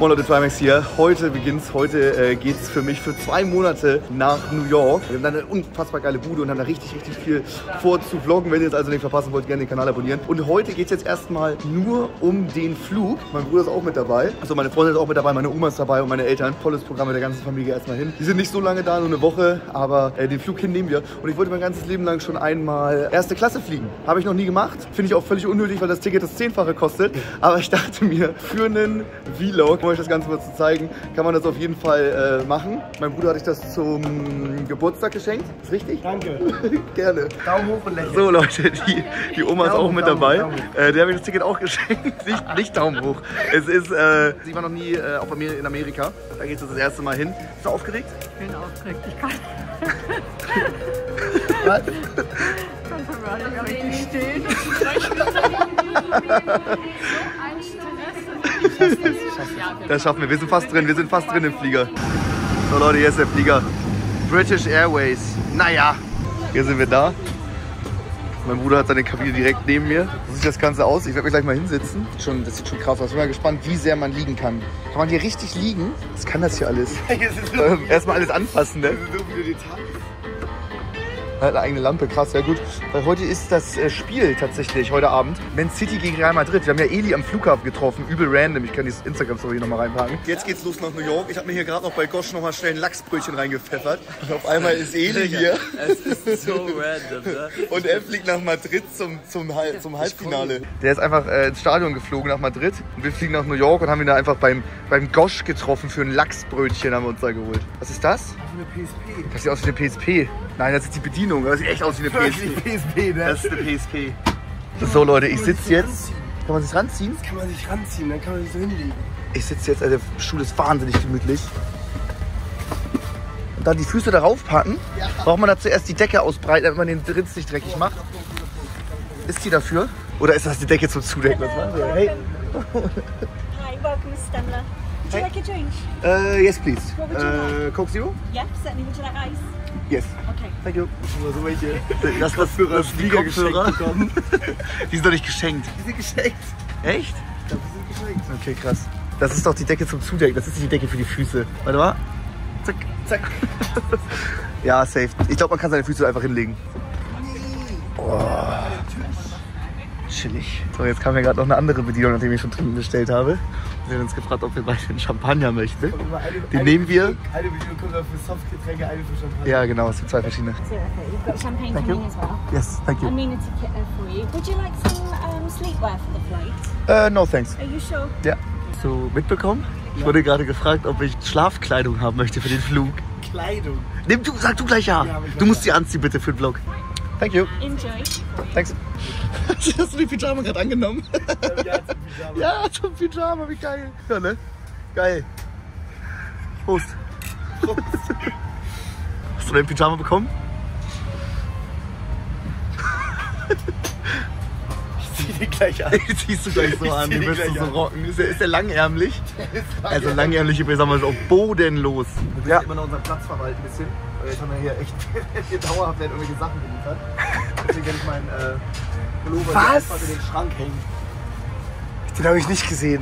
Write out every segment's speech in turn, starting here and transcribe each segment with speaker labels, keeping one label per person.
Speaker 1: Moin Leute, Trimax hier. Heute beginnt's. Heute geht's für mich für 2 Monate nach New York. Wir haben da eine unfassbar geile Bude und haben da richtig viel vor zu vloggen. Wenn ihr es also nicht verpassen wollt, gerne den Kanal abonnieren. Und heute geht's jetzt erstmal nur um den Flug. Mein Bruder ist auch mit dabei. Also meine Freundin ist auch mit dabei, meine Oma ist dabei und meine Eltern. Tolles Programm mit der ganzen Familie erstmal hin. Die sind nicht so lange da, nur eine Woche, aber den Flug hinnehmen wir. Und ich wollte mein ganzes Leben lang schon einmal erste Klasse fliegen. Habe ich noch nie gemacht. Finde ich auch völlig unnötig, weil das Ticket das 10-fache kostet. Aber ich dachte mir, für einen Vlog, um euch das Ganze mal zu zeigen, kann man das auf jeden Fall machen. Mein Bruder hat ich das zum Geburtstag geschenkt. Ist richtig? Danke. Gerne. Daumen hoch und lächeln. So Leute, die Oma ist auch mit dabei. Der habe ich das Ticket auch geschenkt. Nicht Daumen hoch. Es ist, sie war noch nie auch bei mir in Amerika. Da geht es das erste Mal hin. Bist du aufgeregt?
Speaker 2: Ich bin aufgeregt. Ich kann.
Speaker 1: Was?
Speaker 2: Aber ich nicht stehen.
Speaker 1: Das schaffen wir. Wir sind fast drin. Wir sind fast drin im Flieger. So Leute, hier ist der Flieger. British Airways. Naja, hier sind wir da. Mein Bruder hat seine Kabine direkt neben mir. So sieht das Ganze aus. Ich werde mich gleich mal hinsetzen. Das sieht schon krass aus. Ich bin mal gespannt, wie sehr man liegen kann. Kann man hier richtig liegen? Was kann das hier alles? Erstmal alles anfassen, ne? So viele Details. Eine eigene Lampe, krass, ja gut. Weil heute ist das Spiel tatsächlich, heute Abend. Man City gegen Real Madrid. Wir haben ja Eli am Flughafen getroffen, übel random. Ich kann die Instagram-Story nochmal reinpacken. Jetzt geht's los nach New York. Ich habe mir hier gerade noch bei Gosch nochmal schnell ein Lachsbrötchen reingepfeffert. Und auf einmal ist Eli hier.
Speaker 3: Es ist so random, ne?
Speaker 1: Und er fliegt nach Madrid zum Halbfinale. Der ist einfach ins Stadion geflogen nach Madrid. Und wir fliegen nach New York und haben ihn da einfach beim Gosch getroffen für ein Lachsbrötchen, haben wir uns da geholt. Was ist das?
Speaker 3: Eine PSP.
Speaker 1: Das sieht aus wie eine PSP. Nein, das ist die Bedienung. Das sieht echt aus wie eine PSP.
Speaker 3: PSP, ne?
Speaker 1: Das ist eine PSP. So Leute, ich sitze jetzt. Kann man sich ranziehen?
Speaker 3: Das kann man sich ranziehen, dann kann man sich so hinlegen.
Speaker 1: Ich sitze jetzt, also der Stuhl ist wahnsinnig gemütlich. Und dann die Füße darauf packen. Ja. Braucht man da zuerst die Decke ausbreiten, damit man den Ritz nicht dreckig macht. Ist die dafür? Oder ist das die Decke zum Zudecken? Was machen wir? Hey.
Speaker 4: Hi, welcome, Miss Stemler. Would you like a drink?
Speaker 1: Yes, please.
Speaker 4: What would you like?
Speaker 1: Coke Zero?
Speaker 4: Yeah, certainly. Would you like ice?
Speaker 1: Yes.
Speaker 4: Okay.
Speaker 1: Thank you.
Speaker 3: So welche
Speaker 1: Das
Speaker 3: Flieger geschenkt bekommen.
Speaker 1: Die sind doch nicht geschenkt.
Speaker 3: Die sind geschenkt.
Speaker 1: Echt?
Speaker 3: Ich glaube, die sind geschenkt.
Speaker 1: Okay, krass. Das ist doch die Decke zum Zudecken. Das ist nicht die Decke für die Füße. Warte mal. Zack, zack. Ja, safe. Ich glaube, man kann seine Füße einfach hinlegen. Oh. Chillig. So, jetzt kam ja gerade noch eine andere Bedienung, nachdem ich schon trinken bestellt habe. Wir haben uns gefragt, ob wir beide einen Champagner möchten. Den nehmen wir.
Speaker 3: Eine Bedienung kommt für Softgetränke, eine für Champagner.
Speaker 1: Ja, genau, es sind 2 verschiedene.
Speaker 4: So, okay. You've got champagne
Speaker 1: Thank you.
Speaker 4: coming as well.
Speaker 1: Yes, thank
Speaker 4: I
Speaker 1: you.
Speaker 4: mean a ticket for you. Would you like some sleepwear for the flight?
Speaker 1: No, thanks.
Speaker 4: Are you sure?
Speaker 1: Ja. Hast du mitbekommen? Ich wurde gerade gefragt, ob ich Schlafkleidung haben möchte für den Flug.
Speaker 3: Kleidung.
Speaker 1: Sag du gleich ja.
Speaker 3: Ja, aber ich
Speaker 1: Du musst sie anziehen bitte für den Vlog. Thank you.
Speaker 4: Enjoy.
Speaker 1: Thanks. Hast du die Pyjama gerade angenommen?
Speaker 3: Ja, zum Pyjama.
Speaker 1: Ja, zum Pyjama, wie geil. Ja, ne? Geil. Prost. Hast du dein Pyjama bekommen?
Speaker 3: Ich zieh den gleich an.
Speaker 1: Die ziehst du gleich so an,
Speaker 3: zieh
Speaker 1: die
Speaker 3: den
Speaker 1: wirst du
Speaker 3: gleich
Speaker 1: so
Speaker 3: an.
Speaker 1: rocken. Ist der langärmlich? Also langärmliche Pyjama ist auch bodenlos.
Speaker 3: Wir müssen immer noch unseren Platz verwalten ein bisschen. Jetzt haben wir hier echt hier dauerhaft irgendwelche Sachen geliefert. Deswegen werde ich meinen Pullover hier einfach in den Schrank hängen.
Speaker 1: Den habe ich nicht gesehen.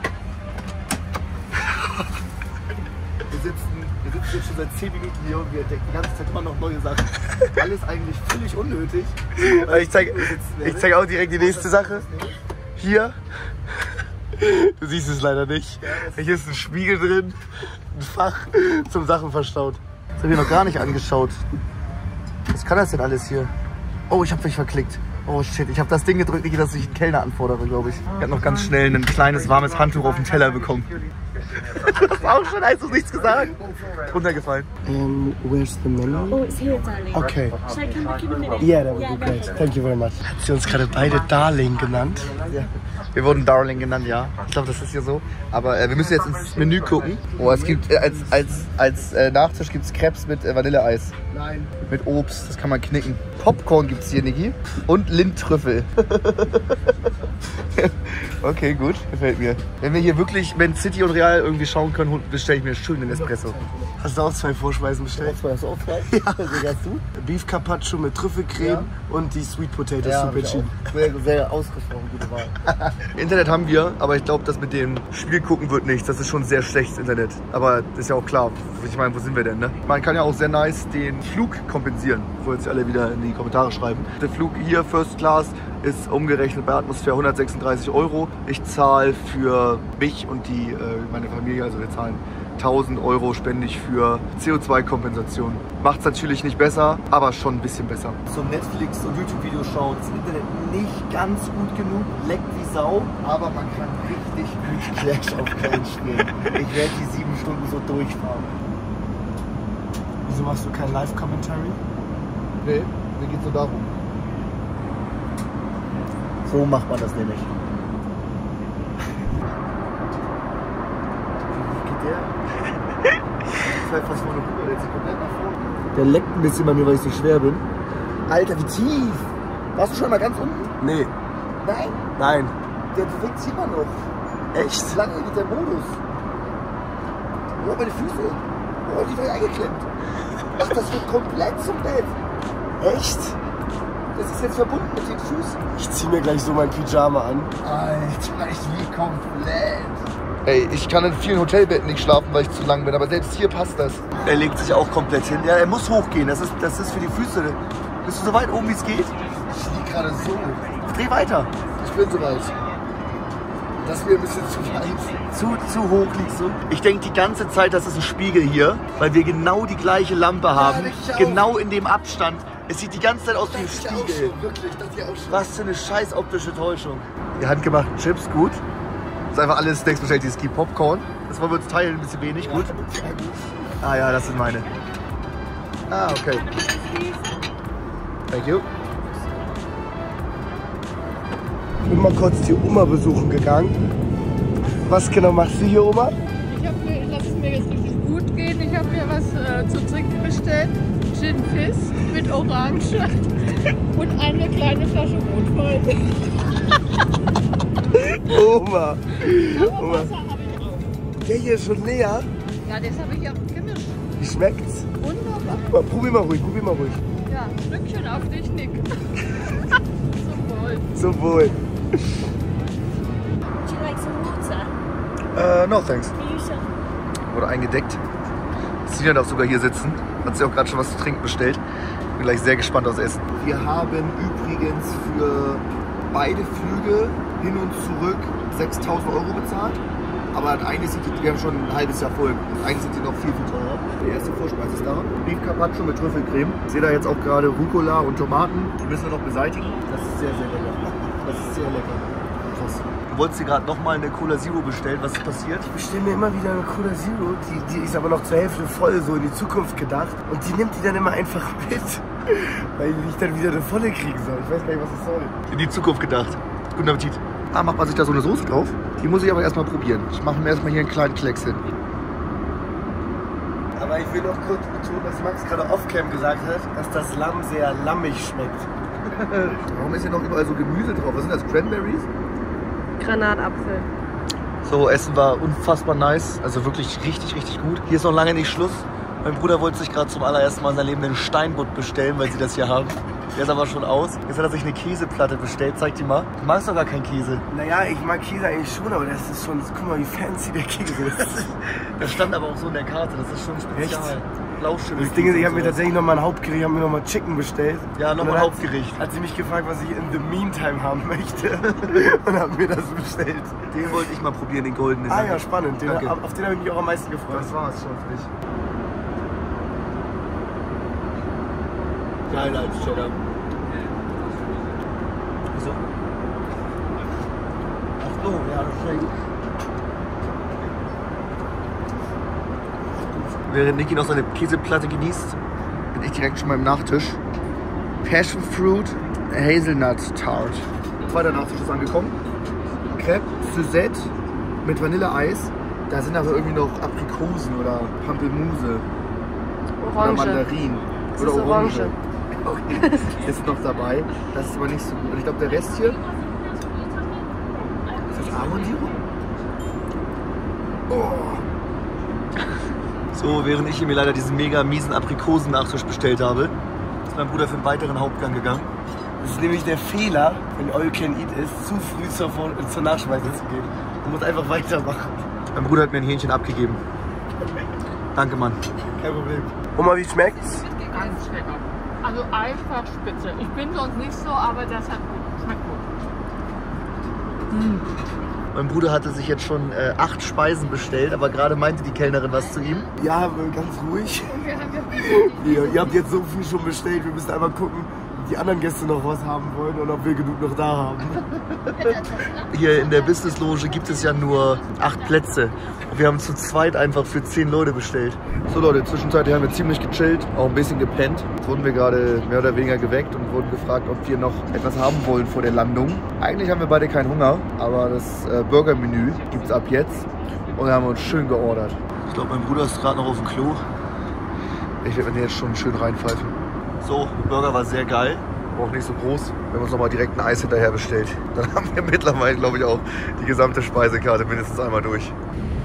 Speaker 3: Wir sitzen jetzt schon seit 10 Minuten hier und wir entdecken die ganze Zeit immer noch neue Sachen. Alles eigentlich völlig unnötig.
Speaker 1: Ich zeig auch direkt die nächste Sache. Hier. Du siehst es leider nicht. Hier ist ein Spiegel drin, ein Fach zum Sachen verstaut. Das habe ich noch gar nicht angeschaut. Was kann das denn alles hier? Oh, ich habe mich verklickt. Oh shit, ich habe das Ding gedrückt, nicht, dass ich einen Kellner anfordere, glaube ich. Ich habe noch ganz schnell ein kleines warmes Handtuch auf den Teller bekommen. Das war auch schon, hast du nichts gesagt? Runtergefallen.
Speaker 3: Where's the menu?
Speaker 4: Oh, it's here, darling.
Speaker 3: Okay.
Speaker 4: Shall I come back in a minute?
Speaker 3: Yeah, that would be great. Thank you very much. Hat sie uns gerade beide Darling genannt?
Speaker 1: Ja. Wir wurden Darling genannt, ja. Ich glaube, das ist hier so. Aber wir müssen jetzt ins Menü gucken. Oh, es gibt als Nachtisch gibt es Crepes mit Vanilleeis.
Speaker 3: Nein.
Speaker 1: Mit Obst, das kann man knicken. Popcorn gibt es hier, Niki. Und Lindtrüffel. Okay, gut, gefällt mir. Wenn wir hier wirklich Man City und Real irgendwie schauen können, bestelle ich mir schön einen Espresso.
Speaker 3: Hast du auch 2 Vorspeisen bestellt?
Speaker 1: Hast du auch 2? Ja. Was hast du?
Speaker 3: Beef Carpaccio mit Trüffelcreme und die Sweet Potato
Speaker 1: Ja,
Speaker 3: Super Cheap.
Speaker 1: sehr ausgesprochen gute Wahl. Internet haben wir, aber ich glaube, das mit dem Spiel gucken wird nichts. Das ist schon sehr schlechtes Internet. Aber ist ja auch klar. Ich meine, wo sind wir denn, ne? Man kann ja auch sehr nice den Flug kompensieren. Wollen jetzt alle wieder in die Kommentare schreiben. Der Flug hier, First Class, ist umgerechnet bei Atmosphäre 136 €. Ich zahle für mich und meine Familie, also wir zahlen 1000 € spende ich für CO2-Kompensation. Macht es natürlich nicht besser, aber schon ein bisschen besser. So Netflix und YouTube-Videos schauen, das Internet nicht ganz gut genug, leckt wie Sau, aber man kann richtig gut Clash of Clans spielen. Ich werde die 7 Stunden so durchfahren.
Speaker 3: Wieso machst du kein Live-Commentary?
Speaker 1: Nee, mir geht's nur darum. So macht man das nämlich. Wie geht der? Fast vorne rüber, der zieht komplett nach vorne. Der leckt ein bisschen bei mir, weil ich so schwer bin. Alter, wie tief! Warst du schon mal ganz unten?
Speaker 3: Nee.
Speaker 1: Nein?
Speaker 3: Nein.
Speaker 1: Der bewegt sich immer noch.
Speaker 3: Echt?
Speaker 1: Wie lange geht der Modus? Oh, meine Füße. Oh, die werden eingeklemmt. Ach, das wird komplett zum Bett.
Speaker 3: Echt?
Speaker 1: Das ist jetzt verbunden mit den Füßen.
Speaker 3: Ich zieh mir gleich so mein Pyjama an.
Speaker 1: Alter, ich lieg komplett. Ey, ich kann in vielen Hotelbetten nicht schlafen, weil ich zu lang bin, aber selbst hier passt das. Er legt sich auch komplett hin. Ja, er muss hochgehen. Das ist für die Füße. Bist du so weit oben, wie es geht? Ich lieg gerade so. Dreh weiter. Ich bin so weit. Das ist mir ein bisschen zu weit. Zu hoch liegst du. Ich denke die ganze Zeit, das ist ein Spiegel hier, weil wir genau die gleiche Lampe haben. Genau in dem Abstand. Es sieht die ganze Zeit aus wie ein Spiegel.
Speaker 3: Wirklich, das hier auch schon.
Speaker 1: Was für eine scheiß optische Täuschung. Die handgemachten Chips, gut. Das ist einfach alles Snacks bestellt, dieses gibt Popcorn. Das wollen wir uns teilen, ein bisschen wenig, gut. Ah ja, das sind meine. Ah, okay. Thank you.
Speaker 3: Ich bin mal kurz die Oma besuchen gegangen. Was genau machst du hier, Oma?
Speaker 2: Ich lasse es mir jetzt richtig gut gehen. Ich habe mir was zu trinken bestellt. Gin Fizz mit Orange und eine kleine Flasche Rotwein.
Speaker 3: Oma. Oma.
Speaker 2: Wasser habe ich auch.
Speaker 3: Der hier ist schon leer.
Speaker 2: Ja, das habe ich auch gemischt.
Speaker 3: Wie schmeckt's?
Speaker 2: Wunderbar.
Speaker 3: Mal, probier mal ruhig,
Speaker 2: Ja, Stückchen auf dich, Nick.
Speaker 3: Zum Wohl.
Speaker 4: Would you like some water?
Speaker 1: No thanks.
Speaker 4: For you, sir?
Speaker 1: Wurde eingedeckt. Sina darf sogar hier sitzen. Hat sich auch gerade schon was zu trinken bestellt. Bin gleich sehr gespannt aufs Essen. Wir haben übrigens für beide Flüge hin und zurück 6.000 € bezahlt. Aber eigentlich sind wir haben schon ein halbes Jahr voll. Eigentlich sind die noch viel, viel teurer. Die erste Vorspeise ist da. Beef Carpaccio mit Trüffelcreme. Ich sehe da jetzt auch gerade Rucola und Tomaten. Die müssen wir noch beseitigen. Das ist sehr, sehr lecker. Das ist sehr lecker. Krass. Du wolltest dir gerade nochmal eine Cola Zero bestellen. Was ist passiert?
Speaker 3: Ich bestelle mir immer wieder eine Cola Zero. Die ist aber noch zur Hälfte voll, so in die Zukunft gedacht. Und die nimmt die dann immer einfach mit. Weil ich dann wieder eine volle kriegen soll. Ich weiß gar nicht, was das soll.
Speaker 1: In die Zukunft gedacht. Guten Appetit. Ah, macht man sich da so eine Soße drauf? Die muss ich aber erstmal probieren. Ich mache mir erstmal hier einen kleinen Klecks hin.
Speaker 3: Aber ich will noch kurz betonen, dass Max gerade off-cam gesagt hat, dass das Lamm sehr lammig schmeckt.
Speaker 1: Warum ist hier noch überall so Gemüse drauf? Was sind das? Cranberries?
Speaker 2: Granatapfel.
Speaker 1: So, Essen war unfassbar nice. Also wirklich richtig, richtig gut. Hier ist noch lange nicht Schluss. Mein Bruder wollte sich gerade zum allerersten Mal in seinem Leben einen Steinbutt bestellen, weil sie das hier haben. Der ist aber schon aus. Jetzt hat er sich eine Käseplatte bestellt. Zeig die mal. Du magst doch gar keinen Käse.
Speaker 3: Naja, ich mag Käse eigentlich schon, aber das ist schon, guck mal, wie fancy der Käse ist.
Speaker 1: Das stand aber auch so in der Karte. Das ist schon spezial.
Speaker 3: Echt?
Speaker 1: Blauschimmel.
Speaker 3: Das Ding ist, ich habe mir tatsächlich nochmal ein Hauptgericht, ich habe mir nochmal Chicken bestellt.
Speaker 1: Ja, nochmal ein Hauptgericht.
Speaker 3: Hat sie mich gefragt, was ich in the meantime haben möchte und habe mir das bestellt.
Speaker 1: Den wollte ich mal probieren, den goldenen.
Speaker 3: Ah ja, spannend. Den,
Speaker 1: Danke.
Speaker 3: auf den habe ich mich auch am meisten gefreut.
Speaker 1: Das war's schon für dich. Geil als Cheddar. Wieso? Ach so, ja, das schmeckt. Während Niki noch seine Käseplatte genießt, bin ich direkt schon beim Nachtisch. Passion Fruit Hazelnut Tart. Zweiter Nachtisch ist angekommen. Crêpe Suzette mit Vanilleeis. Da sind aber irgendwie noch Aprikosen oder Pampelmuse. Oder Mandarinen. Oder Orange. Okay, ist noch dabei. Das ist aber nicht so gut. Und ich glaube, der Rest hier. Ist das Ahornsirup? Oh. So, während ich mir leider diesen mega miesen Aprikosen-Nachtisch bestellt habe, ist mein Bruder für einen weiteren Hauptgang gegangen.
Speaker 3: Das ist nämlich der Fehler, wenn All You Can Eat ist, zu früh zur Nachspeise zu gehen. Du musst einfach weitermachen.
Speaker 1: Mein Bruder hat mir ein Hähnchen abgegeben. Danke, Mann.
Speaker 3: Kein Problem. Oma, wie schmeckt's?
Speaker 2: Ganz lecker. Also einfach spitze. Ich bin sonst nicht so, aber das hat gut. Schmeckt gut.
Speaker 1: Mein Bruder hatte sich jetzt schon 8 Speisen bestellt, aber gerade meinte die Kellnerin was zu ihm.
Speaker 3: Ja, ganz ruhig.
Speaker 2: Und wir haben ja
Speaker 3: Ihr habt jetzt so viel schon bestellt, wir müssen einfach gucken, ob die anderen Gäste noch was haben wollen und ob wir genug noch da haben.
Speaker 1: Hier in der Business-Loge gibt es ja nur 8 Plätze. Und wir haben zu zweit einfach für 10 Leute bestellt. So Leute, zwischenzeitlich haben wir ziemlich gechillt, auch ein bisschen gepennt. Jetzt wurden wir gerade mehr oder weniger geweckt und wurden gefragt, ob wir noch etwas haben wollen vor der Landung. Eigentlich haben wir beide keinen Hunger, aber das Burger-Menü gibt es ab jetzt. Und da haben wir uns schön geordert. Ich glaube, mein Bruder ist gerade noch auf dem Klo. Ich werde mir jetzt schon schön reinpfeifen. So, der Burger war sehr geil. Auch nicht so groß. Wir haben uns nochmal direkt ein Eis hinterher bestellt. Dann haben wir mittlerweile, glaube ich, auch die gesamte Speisekarte mindestens einmal durch.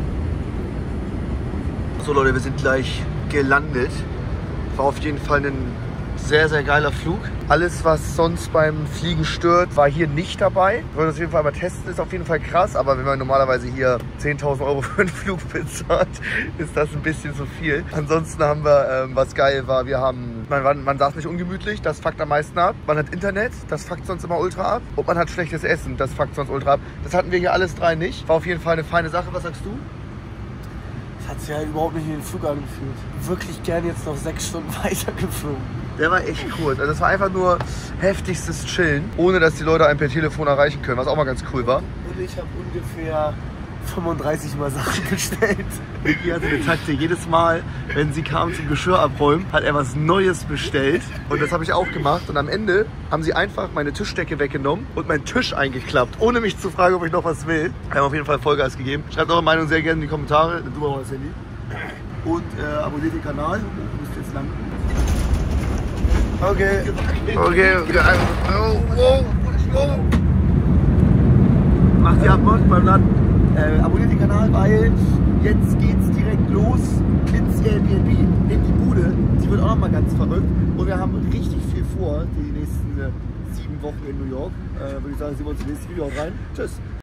Speaker 1: So Leute, wir sind gleich gelandet. War auf jeden Fall ein sehr, sehr geiler Flug. Alles, was sonst beim Fliegen stört, war hier nicht dabei. Wir wollen das auf jeden Fall mal testen, ist auf jeden Fall krass. Aber wenn man normalerweise hier 10.000 Euro für einen Flug bezahlt, ist das ein bisschen zu viel. Ansonsten haben wir, was geil war, wir haben, man saß nicht ungemütlich, das fuckt am meisten ab. Man hat Internet, das fuckt sonst immer ultra ab. Und man hat schlechtes Essen, das fuckt sonst ultra ab. Das hatten wir hier alles 3 nicht. War auf jeden Fall eine feine Sache. Was sagst du?
Speaker 3: Hat sich ja überhaupt nicht in den Flug angefühlt. Wirklich gern jetzt noch 6 Stunden weitergeflogen.
Speaker 1: Der war echt cool. Also das war einfach nur heftigstes Chillen, ohne dass die Leute einen per Telefon erreichen können, was auch mal ganz cool war.
Speaker 3: Und ich habe ungefähr 35 Mal Sachen bestellt.
Speaker 1: Vicky hatte eine Taktik. Jedes Mal, wenn sie kam zum Geschirr abräumen, hat er was Neues bestellt. Und das habe ich auch gemacht. Und am Ende haben sie einfach meine Tischdecke weggenommen und meinen Tisch eingeklappt, ohne mich zu fragen, ob ich noch was will. Wir haben auf jeden Fall Vollgas gegeben. Schreibt eure Meinung sehr gerne in die Kommentare. Du mal das Handy. Und abonniert den Kanal. Du bist jetzt lang.
Speaker 3: Okay.
Speaker 1: Macht die Abmachung beim Landen. Abonniert den Kanal, weil jetzt geht's direkt los ins Airbnb, in die Bude. Die wird auch noch mal ganz verrückt. Und wir haben richtig viel vor, die nächsten 7 Wochen in New York. Würde ich sagen, sehen wir uns im nächsten Video auch rein. Tschüss.